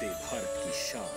वंदे भारत की शान।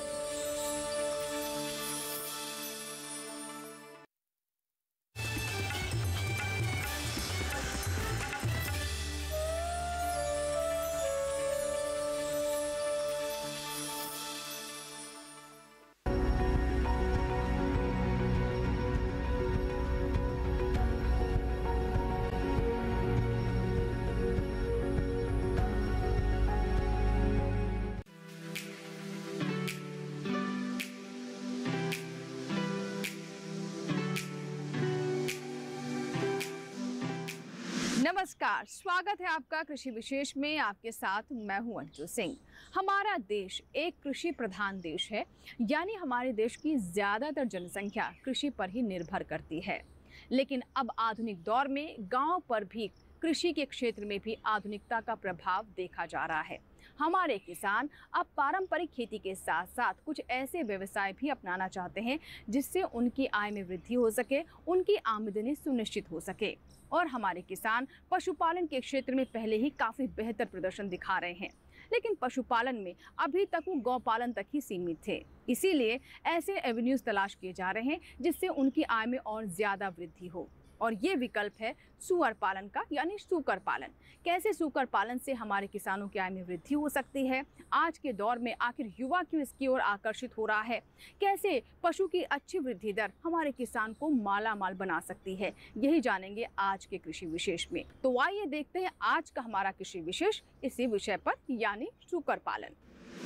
नमस्कार, स्वागत है आपका कृषि विशेष में। आपके साथ मैं हूं अंजू सिंह। हमारा देश एक कृषि प्रधान देश है, यानी हमारे देश की ज्यादातर जनसंख्या कृषि पर ही निर्भर करती है। लेकिन अब आधुनिक दौर में गांव पर भी कृषि के क्षेत्र में भी आधुनिकता का प्रभाव देखा जा रहा है। हमारे किसान अब पारंपरिक खेती के साथ साथ कुछ ऐसे व्यवसाय भी अपनाना चाहते हैं जिससे उनकी आय में वृद्धि हो सके, उनकी आमदनी सुनिश्चित हो सके। और हमारे किसान पशुपालन के क्षेत्र में पहले ही काफी बेहतर प्रदर्शन दिखा रहे हैं, लेकिन पशुपालन में अभी तक वो गौपालन तक ही सीमित थे। इसीलिए ऐसे एवेन्यूज तलाश किए जा रहे हैं जिससे उनकी आय में और ज्यादा वृद्धि हो। और ये विकल्प है सूअर पालन का, यानी सूकर पालन। कैसे सूकर पालन से हमारे किसानों की आय में वृद्धि हो सकती है, आज के दौर में आखिर युवा क्यों इसकी ओर आकर्षित हो रहा है, कैसे पशु की अच्छी वृद्धि दर हमारे किसान को माला माल बना सकती है, यही जानेंगे आज के कृषि विशेष में। तो आइए देखते हैं आज का हमारा कृषि विशेष इसी विषय पर, यानी सूकर पालन।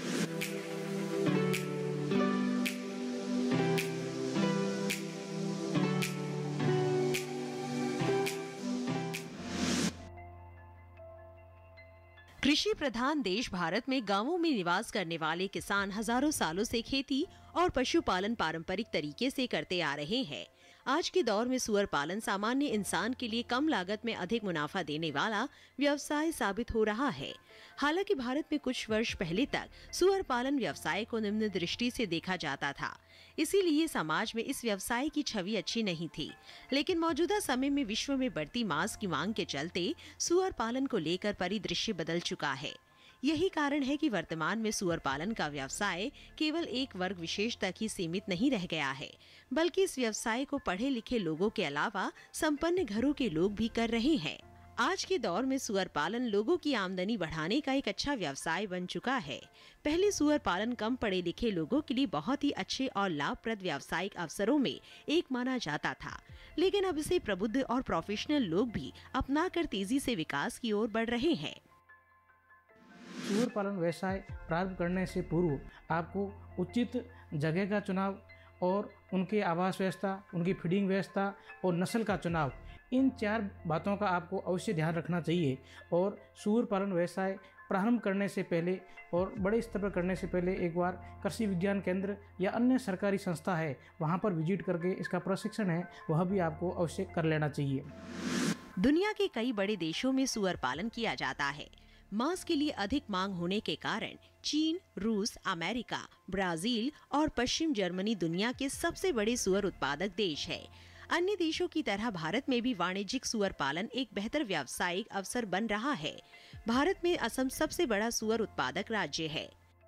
कृषि प्रधान देश भारत में गांवों में निवास करने वाले किसान हजारों सालों से खेती और पशुपालन पारंपरिक तरीके से करते आ रहे हैं। आज के दौर में सूअर पालन सामान्य इंसान के लिए कम लागत में अधिक मुनाफा देने वाला व्यवसाय साबित हो रहा है। हालांकि भारत में कुछ वर्ष पहले तक सूअर पालन व्यवसाय को निम्न दृष्टि से देखा जाता था, इसीलिए समाज में इस व्यवसाय की छवि अच्छी नहीं थी। लेकिन मौजूदा समय में विश्व में बढ़ती मांस की मांग के चलते सूअर पालन को लेकर परिदृश्य बदल चुका है। यही कारण है कि वर्तमान में सूअर पालन का व्यवसाय केवल एक वर्ग विशेष तक ही सीमित नहीं रह गया है, बल्कि इस व्यवसाय को पढ़े लिखे लोगों के अलावा संपन्न घरों के लोग भी कर रहे हैं। आज के दौर में सूअर पालन लोगों की आमदनी बढ़ाने का एक अच्छा व्यवसाय बन चुका है। पहले सूअर पालन कम पढ़े लिखे लोगों के लिए बहुत ही अच्छे और लाभप्रद व्यावसायिक अवसरों में एक माना जाता था, लेकिन अब इसे प्रबुद्ध और प्रोफेशनल लोग भी अपनाकर तेजी से विकास की ओर बढ़ रहे हैं। सूअर पालन व्यवसाय प्रारंभ करने से पूर्व आपको उचित जगह का चुनाव और उनके आवास व्यवस्था, उनकी फीडिंग व्यवस्था और नस्ल का चुनाव, इन 4 बातों का आपको अवश्य ध्यान रखना चाहिए। और सूअर पालन व्यवसाय प्रारंभ करने से पहले और बड़े स्तर पर करने से पहले एक बार कृषि विज्ञान केंद्र या अन्य सरकारी संस्था है वहाँ पर विजिट करके इसका प्रशिक्षण है वह भी आपको अवश्य कर लेना चाहिए। दुनिया के कई बड़े देशों में सूअर पालन किया जाता है। मांस के लिए अधिक मांग होने के कारण चीन, रूस, अमेरिका, ब्राजील और पश्चिम जर्मनी दुनिया के सबसे बड़े सूअर उत्पादक देश है। अन्य देशों की तरह भारत में भी वाणिज्यिक सूअर पालन एक बेहतर व्यावसायिक अवसर बन रहा है। भारत में असम सबसे बड़ा सूअर उत्पादक राज्य है।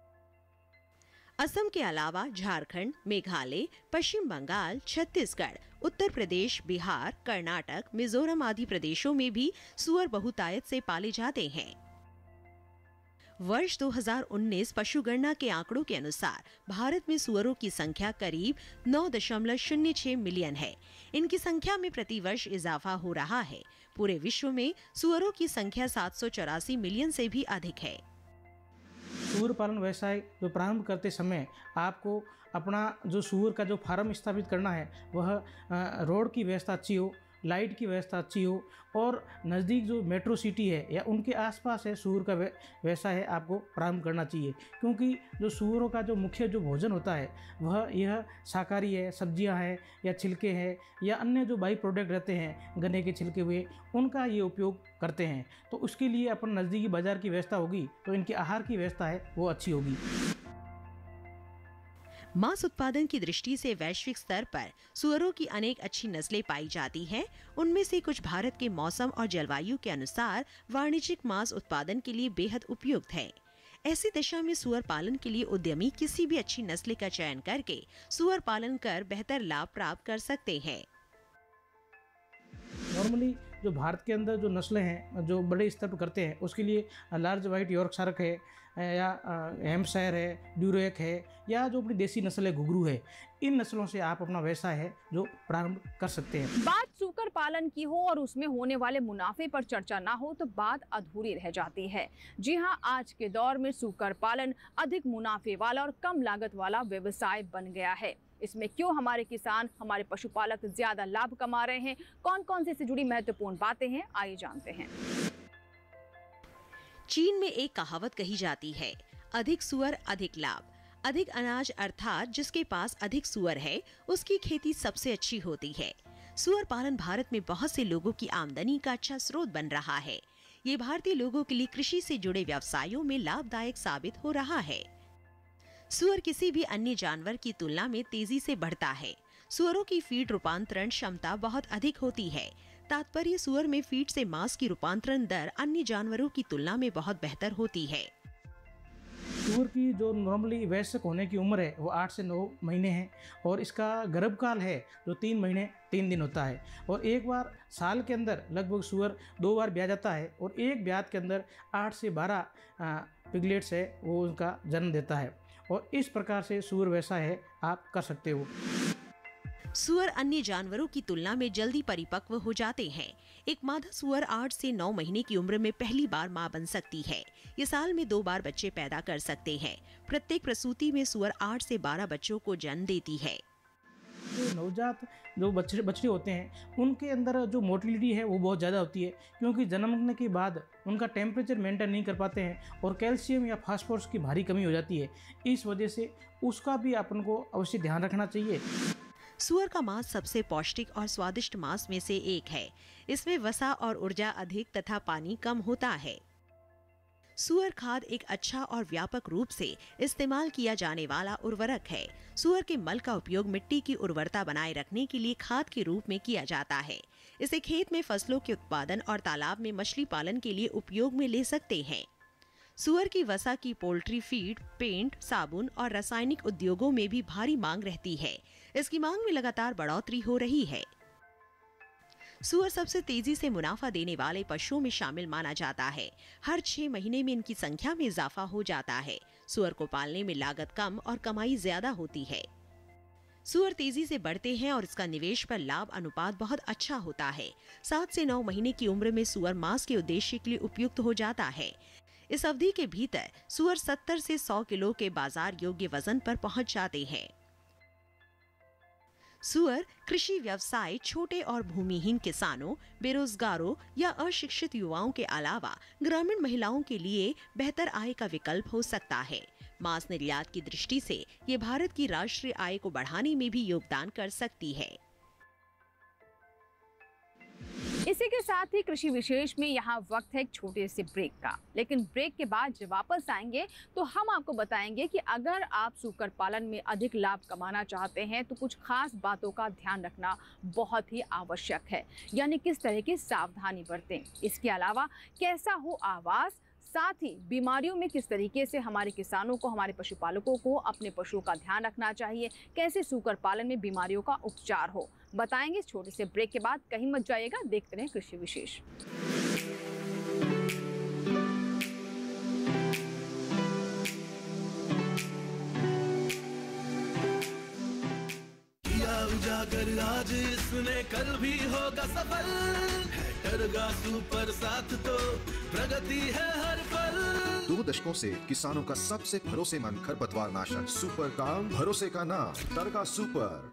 असम के अलावा झारखंड, मेघालय, पश्चिम बंगाल, छत्तीसगढ़, उत्तर प्रदेश, बिहार, कर्नाटक, मिजोरम आदि प्रदेशों में भी सूअर बहुतायत से पाले जाते हैं। वर्ष 2019 पशुगणना के आंकड़ों के अनुसार भारत में सूअरों की संख्या करीब 9.06 मिलियन है। इनकी संख्या में प्रति वर्ष इजाफा हो रहा है। पूरे विश्व में सूअरों की संख्या 784 मिलियन से भी अधिक है। सूअर पालन व्यवसाय जो प्रारंभ करते समय आपको अपना जो सूअर का जो फार्म स्थापित करना है वह रोड की व्यवस्था अच्छी हो, लाइट की व्यवस्था अच्छी हो और नज़दीक जो मेट्रो सिटी है या उनके आसपास है सूअर का व्यवसाय है आपको प्रारंभ करना चाहिए। क्योंकि जो सूअरों का जो मुख्य जो भोजन होता है वह यह शाकाहारी है, सब्जियां हैं या छिलके हैं या अन्य जो बाई प्रोडक्ट रहते हैं गन्ने के छिलके हुए, उनका ये उपयोग करते हैं। तो उसके लिए अपन नज़दीकी बाज़ार की व्यवस्था होगी तो इनके आहार की व्यवस्था है वो अच्छी होगी। मांस उत्पादन की दृष्टि से वैश्विक स्तर पर सूअरों की अनेक अच्छी नस्लें पाई जाती हैं। उनमें से कुछ भारत के मौसम और जलवायु के अनुसार वाणिज्यिक मांस उत्पादन के लिए बेहद उपयुक्त है। ऐसी दशा में सुअर पालन के लिए उद्यमी किसी भी अच्छी नस्ल का चयन करके सुअर पालन कर बेहतर लाभ प्राप्त कर सकते हैं। नॉर्मली जो भारत के अंदर जो नस्लें हैं जो बड़े स्तर पर करते हैं उसके लिए लार्ज वाइट यॉर्कशायर है या हैम्पशायर है, ड्यूरेक है, या जो अपनी देसी नस्ल है घुघरू है, इन नस्लों से आप अपना व्यवसाय है जो प्रारंभ कर सकते हैं। बात सूकर पालन की हो और उसमें होने वाले मुनाफे पर चर्चा ना हो तो बात अधूरी रह जाती है। जी हाँ, आज के दौर में सूकर पालन अधिक मुनाफे वाला और कम लागत वाला व्यवसाय बन गया है। इसमें क्यों हमारे किसान, हमारे पशुपालक ज्यादा लाभ कमा रहे हैं, कौन कौन से इससे जुड़ी महत्वपूर्ण बातें हैं, आइए जानते हैं। चीन में एक कहावत कही जाती है, अधिक सुअर अधिक लाभ। अधिक अनाज अर्थात जिसके पास अधिक सुअर है उसकी खेती सबसे अच्छी होती है। सुअर पालन भारत में बहुत से लोगों की आमदनी का अच्छा स्रोत बन रहा है। ये भारतीय लोगों के लिए कृषि से जुड़े व्यवसायों में लाभदायक साबित हो रहा है। सुअर किसी भी अन्य जानवर की तुलना में तेजी से बढ़ता है। सुअरों की फीड रूपांतरण क्षमता बहुत अधिक होती है। तात्पर्य सुअर में फीड से मांस की रूपांतरण दर अन्य जानवरों की तुलना में बहुत बेहतर होती है। सुअर की जो नॉर्मली वयस्क होने की उम्र है वो 8 से 9 महीने है और इसका गर्भकाल है जो 3 महीने 3 दिन होता है। और एक बार साल के अंदर लगभग सुअर 2 बार ब्याह जाता है और एक ब्याह के अंदर 8 से 12 पिगलेट्स है वो उनका जन्म देता है। और इस प्रकार से सुअर व्यवसाय है आप कर सकते हो। सुअर अन्य जानवरों की तुलना में जल्दी परिपक्व हो जाते हैं। एक मादा सुअर 8 से 9 महीने की उम्र में पहली बार मां बन सकती है। ये साल में 2 बार बच्चे पैदा कर सकते हैं। प्रत्येक प्रसूति में सुअर 8 से 12 बच्चों को जन्म देती है। जो नवजात जो बछड़े होते हैं उनके अंदर जो मोटिलिटी है वो बहुत ज़्यादा होती है, क्योंकि जन्मने के बाद उनका टेम्परेचर मेंटेन नहीं कर पाते हैं और कैल्शियम या फास्फोरस की भारी कमी हो जाती है। इस वजह से उसका भी अपन को अवश्य ध्यान रखना चाहिए। सुअर का मांस सबसे पौष्टिक और स्वादिष्ट मांस में से एक है। इसमें वसा और ऊर्जा अधिक तथा पानी कम होता है। सुअर खाद एक अच्छा और व्यापक रूप से इस्तेमाल किया जाने वाला उर्वरक है। सुअर के मल का उपयोग मिट्टी की उर्वरता बनाए रखने के लिए खाद के रूप में किया जाता है। इसे खेत में फसलों के उत्पादन और तालाब में मछली पालन के लिए उपयोग में ले सकते हैं। सुअर की वसा की पोल्ट्री फीड, पेंट, साबुन और रासायनिक उद्योगों में भी भारी मांग रहती है। इसकी मांग में लगातार बढ़ोतरी हो रही है। सुअर सबसे तेजी से मुनाफा देने वाले पशुओं में शामिल माना जाता है। हर 6 महीने में इनकी संख्या में इजाफा हो जाता है। सुअर को पालने में लागत कम और कमाई ज्यादा होती है। सुअर तेजी से बढ़ते हैं और इसका निवेश पर लाभ अनुपात बहुत अच्छा होता है। 7 से 9 महीने की उम्र में सुअर मांस के उद्देश्य के लिए उपयुक्त हो जाता है। इस अवधि के भीतर सुअर 70 से 100 किलो के बाजार योग्य वजन पर पहुंच जाते हैं। सुअर कृषि व्यवसाय छोटे और भूमिहीन किसानों, बेरोजगारों या अशिक्षित युवाओं के अलावा ग्रामीण महिलाओं के लिए बेहतर आय का विकल्प हो सकता है। मांस निर्यात की दृष्टि से ये भारत की राष्ट्रीय आय को बढ़ाने में भी योगदान कर सकती है। इसी के साथ ही कृषि विशेष में यहाँ वक्त है एक छोटे से ब्रेक का। लेकिन ब्रेक के बाद जब वापस आएंगे तो हम आपको बताएंगे कि अगर आप सूकर पालन में अधिक लाभ कमाना चाहते हैं तो कुछ खास बातों का ध्यान रखना बहुत ही आवश्यक है, यानी किस तरह की सावधानी बरतें। इसके अलावा कैसा हो आवास, साथ ही बीमारियों में किस तरीके से हमारे किसानों को, हमारे पशुपालकों को अपने पशुओं का ध्यान रखना चाहिए, कैसे सूकर पालन में बीमारियों का उपचार हो, बताएंगे इस छोटे से ब्रेक के बाद। कहीं मत जाइएगा, देखते रहें कृषि विशेष। उजागर आज इसने कल भी होगा सफल, है टरगा सुपर साथ तो प्रगति है हर पल। 2 दशकों से किसानों का सबसे भरोसेमंद खरपतवार नाशक सुपर काम, भरोसे का नाम टरगा सुपर।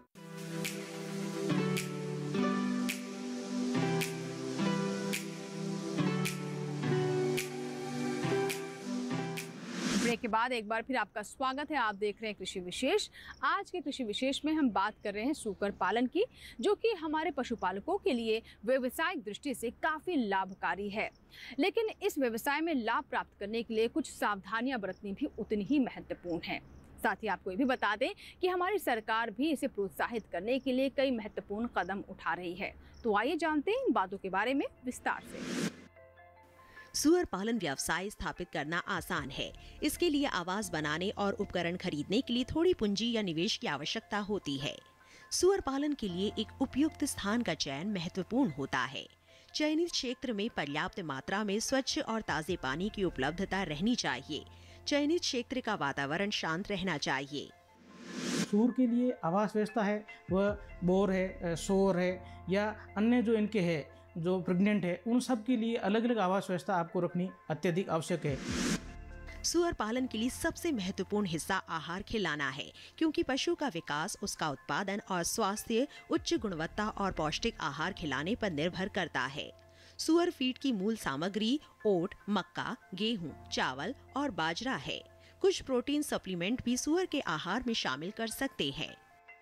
ब्रेक के बाद एक बार फिर आपका स्वागत है। आप देख रहे हैं कृषि विशेष। आज के कृषि विशेष में हम बात कर रहे हैं सूकर पालन की, जो कि हमारे पशुपालकों के लिए व्यवसायिक दृष्टि से काफ़ी लाभकारी है। लेकिन इस व्यवसाय में लाभ प्राप्त करने के लिए कुछ सावधानियां बरतनी भी उतनी ही महत्वपूर्ण है। साथ ही आपको ये भी बता दें कि हमारी सरकार भी इसे प्रोत्साहित करने के लिए कई महत्वपूर्ण कदम उठा रही है। तो आइए जानते हैं इन बातों के बारे में विस्तार से। सुअर पालन व्यवसाय स्थापित करना आसान है। इसके लिए आवास बनाने और उपकरण खरीदने के लिए थोड़ी पूंजी या निवेश की आवश्यकता होती है। सुअर पालन के लिए एक उपयुक्त स्थान का चयन महत्वपूर्ण होता है। चयनित क्षेत्र में पर्याप्त मात्रा में स्वच्छ और ताजे पानी की उपलब्धता रहनी चाहिए। चयनित क्षेत्र का वातावरण शांत रहना चाहिए। सूअर के लिए आवास व्यवस्था है, वह बोर है, शोर है या अन्य जो इनके है जो प्रेग्नेंट है, उन सब के लिए अलग अलग आवास व्यवस्था आपको रखनी अत्यधिक आवश्यक है। सुअर पालन के लिए सबसे महत्वपूर्ण हिस्सा आहार खिलाना है, क्योंकि पशु का विकास, उसका उत्पादन और स्वास्थ्य उच्च गुणवत्ता और पौष्टिक आहार खिलाने पर निर्भर करता है। सुअर फीड की मूल सामग्री ओट, मक्का, गेहूं, चावल और बाजरा है। कुछ प्रोटीन सप्लीमेंट भी सुअर के आहार में शामिल कर सकते हैं।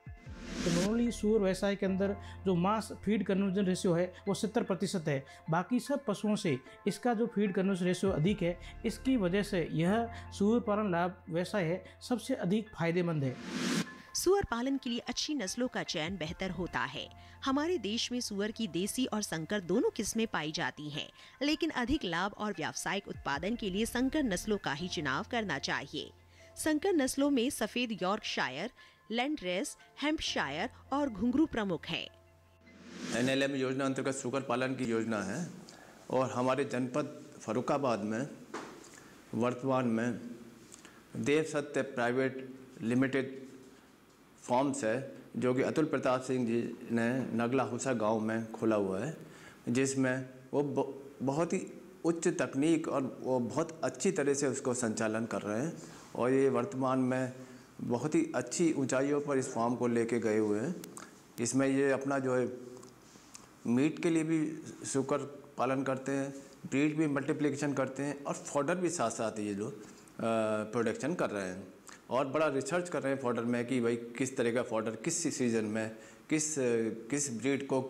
तो नॉर्मली सूअर व्यवसाय के अंदर जो मांस फीड कन्वर्जन रेशियो है वो 70% है। बाकी सब पशुओं से इसका जो फीड कन्वर्जन रेशियो अधिक है। इसकी वजह से यह सूअर पालन लाभ व्यवसाय है सबसे अधिक फायदेमंद है। सुअर पालन के लिए अच्छी नस्लों का चयन बेहतर होता है। हमारे देश में सुअर की देसी और संकर दोनों किस्में पाई जाती हैं, लेकिन अधिक लाभ और व्यावसायिक उत्पादन के लिए संकर नस्लों का ही चुनाव करना चाहिए। संकर नस्लों में सफेद यॉर्कशायर, लैंडरेस, हैम्पशायर और घुंघरू प्रमुख हैं। NLM योजना अंतर्गत सुअर पालन की योजना है और हमारे जनपद फर्रुखाबाद में वर्तमान में देव सत्य प्राइवेट लिमिटेड फॉर्म्स है, जो कि अतुल प्रताप सिंह जी ने नगला हुसा गांव में खोला हुआ है, जिसमें वो बहुत ही उच्च तकनीक और वो बहुत अच्छी तरह से उसको संचालन कर रहे हैं और ये वर्तमान में बहुत ही अच्छी ऊंचाइयों पर इस फार्म को लेके गए हुए हैं। इसमें ये अपना जो है मीट के लिए भी सुअर पालन करते हैं, ब्रीड भी मल्टीप्लिकेशन करते हैं और फॉडर भी साथ साथ ये लोग प्रोडक्शन कर रहे हैं और बड़ा रिसर्च कर रहे हैं फॉडर में कि भाई किस तरह का फॉडर किस सीज़न में किस ब्रीड को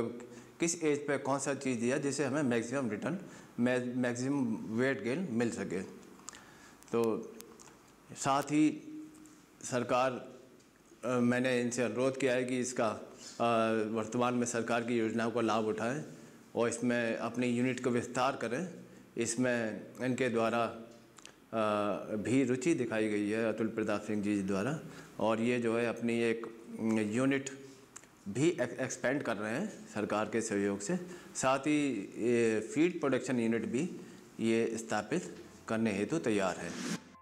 किस एज पे कौन सा चीज़ दिया जिससे हमें maximum return maximum weight gain मिल सके। तो साथ ही सरकार मैंने इनसे अनुरोध किया है कि इसका वर्तमान में सरकार की योजनाओं का लाभ उठाएं और इसमें अपनी यूनिट को विस्तार करें। इसमें इनके द्वारा भी रुचि दिखाई गई है अतुल प्रताप सिंह जी द्वारा और ये जो है अपनी एक यूनिट भी एक्सपेंड कर रहे हैं सरकार के सहयोग से। साथ ही फीड प्रोडक्शन यूनिट भी ये स्थापित करने हेतु तैयार है।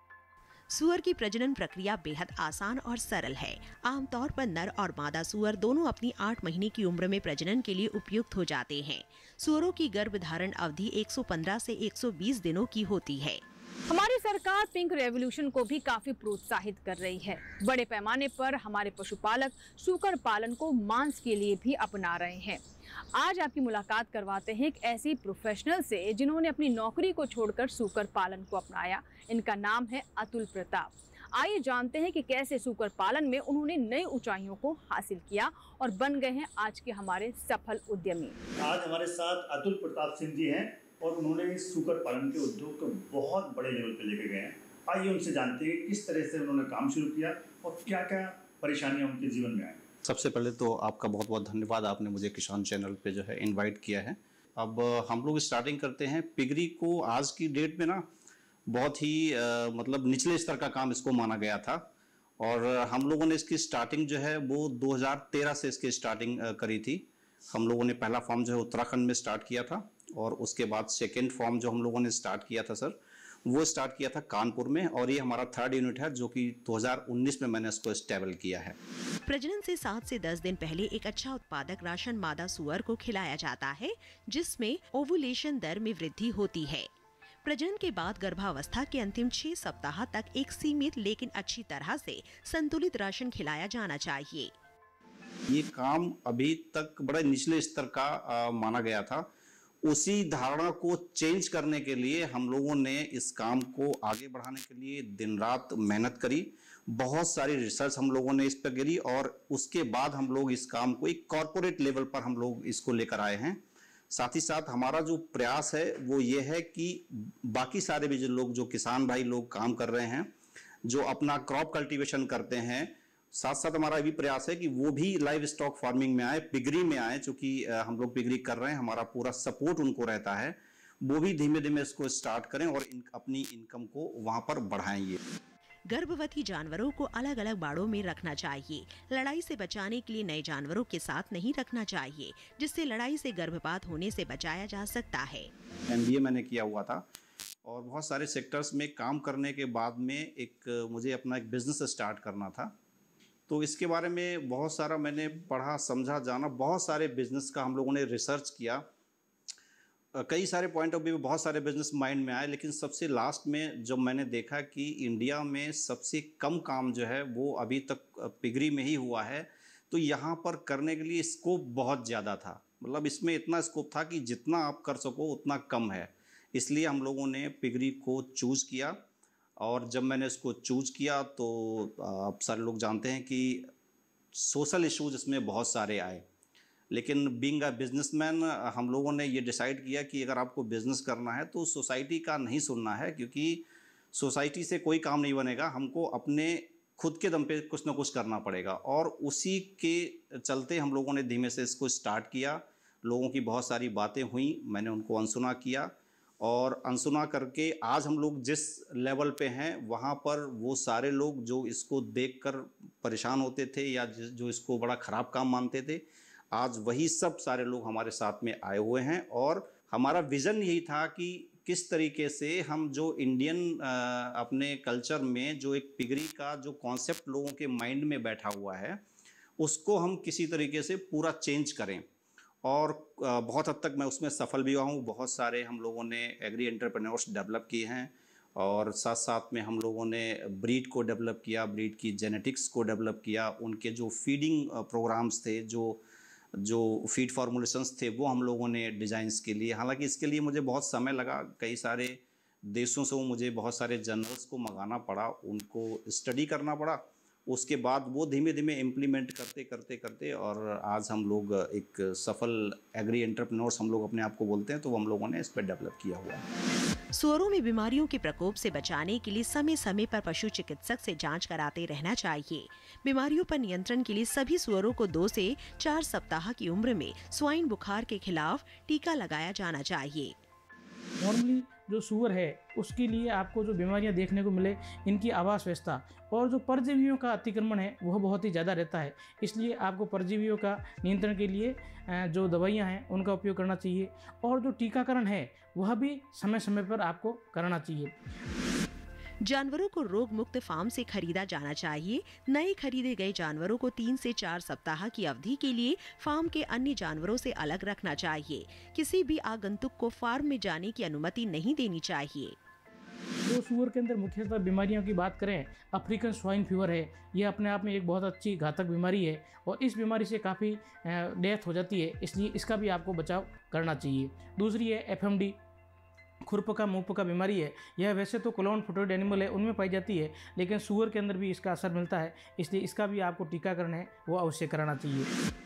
सुअर की प्रजनन प्रक्रिया बेहद आसान और सरल है। आमतौर पर नर और मादा सुअर दोनों अपनी 8 महीने की उम्र में प्रजनन के लिए उपयुक्त हो जाते हैं। सुअरों की गर्भधारण अवधि 115 से 120 दिनों की होती है। हमारी सरकार पिंक रेवोल्यूशन को भी काफी प्रोत्साहित कर रही है। बड़े पैमाने पर हमारे पशुपालक सुअर पालन को मांस के लिए भी अपना रहे हैं। आज आपकी मुलाकात करवाते हैं एक ऐसी प्रोफेशनल से जिन्होंने अपनी नौकरी को छोड़कर सुअर पालन को अपनाया। इनका नाम है अतुल प्रताप। आइए जानते हैं कि कैसे सुअर पालन में उन्होंने नई ऊंचाइयों को हासिल किया और बन गए हैं आज के हमारे सफल उद्यमी। आज हमारे साथ अतुल प्रताप सिंह जी हैं और उन्होंने इस सुअर पालन के उद्योग को बहुत बड़े लेवल पे लेके गए हैं। आइए उनसे जानते हैं किस तरह से उन्होंने काम शुरू किया और क्या क्या परेशानियां उनके जीवन में आई। सबसे पहले तो आपका बहुत बहुत धन्यवाद, आपने मुझे किसान चैनल पे जो है इनवाइट किया है। अब हम लोग स्टार्टिंग करते हैं। पिगरी को आज की डेट में ना बहुत ही मतलब निचले स्तर का काम इसको माना गया था और हम लोगों ने इसकी स्टार्टिंग जो है वो 2013 से इसकी स्टार्टिंग करी थी। हम लोगों ने पहला फॉर्म जो है उत्तराखंड में स्टार्ट किया था और उसके बाद सेकेंड फॉर्म जो हम लोगों ने स्टार्ट किया था सर, वो स्टार्ट किया था कानपुर में और ये हमारा 3rd यूनिट है जो कि 2019 में मैंने इसको स्टेबल किया है। प्रजनन से 7 से 10 दिन पहले एक अच्छा उत्पादक राशन मादा सुअर को खिलाया जाता है, जिसमें ओवुलेशन दर में वृद्धि होती है। प्रजनन के बाद गर्भावस्था के अंतिम 6 सप्ताह तक एक सीमित लेकिन अच्छी तरह से संतुलित राशन खिलाया जाना चाहिए। ये काम अभी तक बड़े निचले स्तर का माना गया था। उसी धारणा को चेंज करने के लिए हम लोगों ने इस काम को आगे बढ़ाने के लिए दिन रात मेहनत करी। बहुत सारी रिसर्च हम लोगों ने इस पर करी और उसके बाद हम लोग इस काम को एक कॉर्पोरेट लेवल पर हम लोग इसको लेकर आए हैं। साथ ही साथ हमारा जो प्रयास है वो ये है कि बाकी सारे भी जो लोग, जो किसान भाई लोग काम कर रहे हैं, जो अपना क्रॉप कल्टीवेशन करते हैं, साथ साथ हमारा ये भी प्रयास है कि वो भी लाइव स्टॉक फार्मिंग में आए, पिगरी में आए। चूंकि हम लोग पिगरी कर रहे हैं, हमारा पूरा सपोर्ट उनको रहता है। वो भी धीमे धीमे इसको स्टार्ट करें और अपनी इनकम को वहाँ पर बढ़ाएं। गर्भवती जानवरों को अलग अलग बाड़ों में रखना चाहिए। लड़ाई से बचाने के लिए नए जानवरों के साथ नहीं रखना चाहिए, जिससे लड़ाई से गर्भपात होने से बचाया जा सकता है। MBA मैंने किया हुआ था और बहुत सारे सेक्टर्स में काम करने के बाद में मुझे अपना एक बिजनेस स्टार्ट करना था। तो इसके बारे में बहुत सारा मैंने पढ़ा, समझा, जाना। बहुत सारे बिजनेस का हम लोगों ने रिसर्च किया। कई सारे पॉइंट ऑफ व्यू बहुत सारे बिजनेस माइंड में आए, लेकिन सबसे लास्ट में जब मैंने देखा कि इंडिया में सबसे कम काम जो है वो अभी तक पिगरी में ही हुआ है, तो यहाँ पर करने के लिए स्कोप बहुत ज़्यादा था। मतलब इसमें इतना स्कोप था कि जितना आप कर सको उतना कम है। इसलिए हम लोगों ने पिगरी को चूज़ किया। और जब मैंने इसको चूज़ किया तो आप सारे लोग जानते हैं कि सोशल इश्यूज इसमें बहुत सारे आए, लेकिन बीइंग अ बिजनेसमैन हम लोगों ने ये डिसाइड किया कि अगर आपको बिज़नेस करना है तो सोसाइटी का नहीं सुनना है, क्योंकि सोसाइटी से कोई काम नहीं बनेगा। हमको अपने खुद के दम पे कुछ ना कुछ करना पड़ेगा। और उसी के चलते हम लोगों ने धीमे से इसको स्टार्ट किया। लोगों की बहुत सारी बातें हुई, मैंने उनको अनसुना किया और अनसुना करके आज हम लोग जिस लेवल पे हैं वहाँ पर वो सारे लोग जो इसको देखकर परेशान होते थे या जो इसको बड़ा ख़राब काम मानते थे, आज वही सब सारे लोग हमारे साथ में आए हुए हैं। और हमारा विज़न यही था कि किस तरीके से हम जो इंडियन अपने कल्चर में जो एक पिगरी का जो कॉन्सेप्ट लोगों के माइंड में बैठा हुआ है उसको हम किसी तरीके से पूरा चेंज करें। और बहुत हद तक मैं उसमें सफल भी हुआ हूँ। बहुत सारे हम लोगों ने एग्री एंटरप्रेन्योर्स डेवलप किए हैं और साथ साथ में हम लोगों ने ब्रीड को डेवलप किया, ब्रीड की जेनेटिक्स को डेवलप किया। उनके जो फीडिंग प्रोग्राम्स थे, जो फीड फार्मूलेशंस थे, वो हम लोगों ने डिज़ाइंस के लिए, हालांकि इसके लिए मुझे बहुत समय लगा। कई सारे देशों से मुझे बहुत सारे जर्नल्स को मंगाना पड़ा, उनको स्टडी करना पड़ा। उसके बाद वो धीमे धीमे इम्प्लीमेंट करते और आज हम लोग एक सफल एग्री एंटरप्रेन्योर्स हम लोग अपने आप को बोलते हैं, तो हम लोगों ने इस पर डेवलप किया हुआ है। सूअरों में बीमारियों के प्रकोप से बचाने के लिए समय समय पर पशु चिकित्सक से जांच कराते रहना चाहिए। बीमारियों पर नियंत्रण के लिए सभी सूअरों को 2 से 4 सप्ताह की उम्र में स्वाइन बुखार के खिलाफ टीका लगाया जाना चाहिए। नॉर्मली जो सूअर है उसके लिए आपको जो बीमारियां देखने को मिले, इनकी आवास व्यवस्था और जो परजीवियों का अतिक्रमण है वह बहुत ही ज़्यादा रहता है। इसलिए आपको परजीवियों का नियंत्रण के लिए जो दवाइयां हैं उनका उपयोग करना चाहिए और जो टीकाकरण है वह भी समय समय पर आपको कराना चाहिए। जानवरों को रोग मुक्त फार्म से खरीदा जाना चाहिए। नए खरीदे गए जानवरों को 3 से 4 सप्ताह की अवधि के लिए फार्म के अन्य जानवरों से अलग रखना चाहिए। किसी भी आगंतुक को फार्म में जाने की अनुमति नहीं देनी चाहिए। जो सूअर के अंदर मुख्यतः बीमारियों की बात करें, अफ्रीकन स्वाइन फीवर है, यह अपने आप में एक बहुत अच्छी घातक बीमारी है और इस बीमारी से काफ़ी डेथ हो जाती है, इसलिए इसका भी आपको बचाव करना चाहिए। दूसरी है FMD, खुरपका मुंहपका बीमारी है। यह वैसे तो क्लोन फुटेड एनिमल है उनमें पाई जाती है, लेकिन सूअर के अंदर भी इसका असर मिलता है, इसलिए इसका भी आपको टीकाकरण है वो अवश्य कराना चाहिए।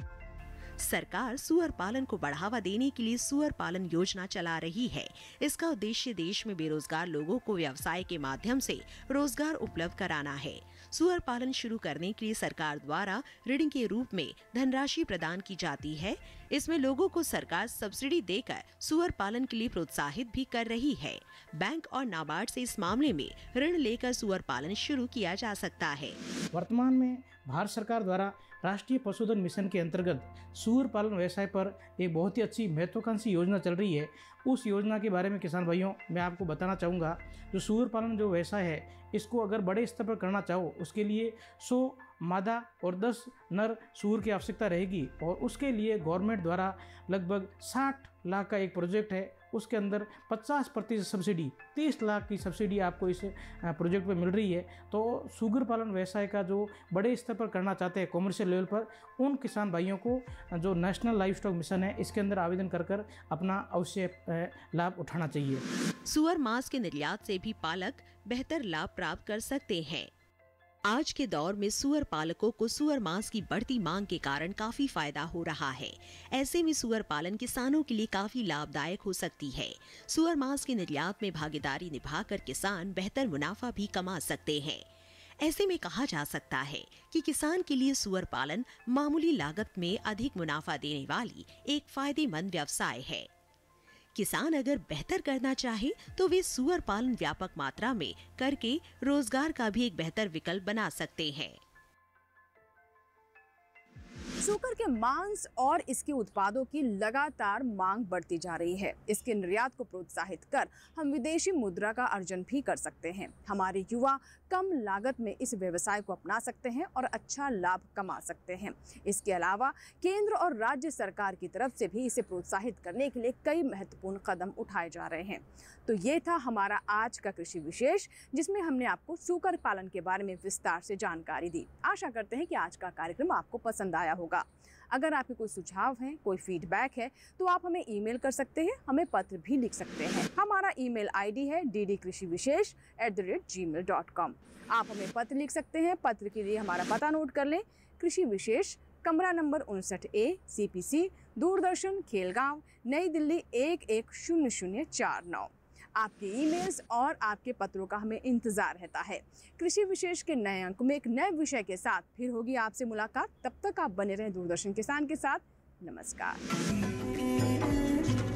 सरकार सूअर पालन को बढ़ावा देने के लिए सूअर पालन योजना चला रही है। इसका उद्देश्य देश में बेरोजगार लोगों को व्यवसाय के माध्यम से रोजगार उपलब्ध कराना है। सूअर पालन शुरू करने के लिए सरकार द्वारा ऋण के रूप में धनराशि प्रदान की जाती है। इसमें लोगों को सरकार सब्सिडी देकर सूअर पालन के लिए प्रोत्साहित भी कर रही है। बैंक और नाबार्ड से इस मामले में ऋण लेकर सूअर पालन शुरू किया जा सकता है। वर्तमान में भारत सरकार द्वारा राष्ट्रीय पशुधन मिशन के अंतर्गत सूअर पालन व्यवसाय पर एक बहुत ही अच्छी महत्वाकांक्षी योजना चल रही है। उस योजना के बारे में किसान भाइयों मैं आपको बताना चाहूँगा। जो सूअर पालन जो व्यवसाय है इसको अगर बड़े स्तर पर करना चाहो उसके लिए 100 मादा और 10 नर सूअर की आवश्यकता रहेगी और उसके लिए गवर्नमेंट द्वारा लगभग 60 लाख का एक प्रोजेक्ट है। उसके अंदर 50% सब्सिडी, 30 लाख की सब्सिडी आपको इस प्रोजेक्ट पर मिल रही है। तो सूअर पालन व्यवसाय का जो बड़े स्तर पर करना चाहते हैं कॉमर्शियल लेवल पर, उन किसान भाइयों को जो नेशनल लाइव स्टॉक मिशन है इसके अंदर आवेदन कर अपना अवश्य लाभ उठाना चाहिए। सूअर मांस के निर्यात से भी पालक बेहतर लाभ प्राप्त कर सकते हैं। आज के दौर में सूअर पालकों को सूअर मांस की बढ़ती मांग के कारण काफी फायदा हो रहा है। ऐसे में सूअर पालन किसानों के लिए काफी लाभदायक हो सकती है। सूअर मांस के निर्यात में भागीदारी निभाकर किसान बेहतर मुनाफा भी कमा सकते हैं। ऐसे में कहा जा सकता है कि किसान के लिए सूअर पालन मामूली लागत में अधिक मुनाफा देने वाली एक फायदेमंद व्यवसाय है। किसान अगर बेहतर करना चाहे तो वे सूअर पालन व्यापक मात्रा में करके रोजगार का भी एक बेहतर विकल्प बना सकते हैं। सूकर के मांस और इसके उत्पादों की लगातार मांग बढ़ती जा रही है। इसके निर्यात को प्रोत्साहित कर हम विदेशी मुद्रा का अर्जन भी कर सकते हैं। हमारे युवा कम लागत में इस व्यवसाय को अपना सकते हैं और अच्छा लाभ कमा सकते हैं। इसके अलावा केंद्र और राज्य सरकार की तरफ से भी इसे प्रोत्साहित करने के लिए कई महत्वपूर्ण कदम उठाए जा रहे हैं। तो ये था हमारा आज का कृषि विशेष, जिसमें हमने आपको सूकर पालन के बारे में विस्तार से जानकारी दी। आशा करते हैं कि आज का कार्यक्रम आपको पसंद आया होगा। अगर आपके कोई सुझाव हैं, कोई फीडबैक है तो आप हमें ईमेल कर सकते हैं, हमें पत्र भी लिख सकते हैं। हमारा ईमेल आईडी है ddkrishivishesh@gmail.com। आप हमें पत्र लिख सकते हैं। पत्र के लिए हमारा पता नोट कर लें। कृषि विशेष, कमरा number 59A, CPC, Doordarshan, Khelgaon, नई दिल्ली 110049। आपके ईमेल्स और आपके पत्रों का हमें इंतजार रहता है। कृषि विशेष के नए अंक में एक नए विषय के साथ फिर होगी आपसे मुलाकात। तब तक आप बने रहें दूरदर्शन किसान के साथ। नमस्कार।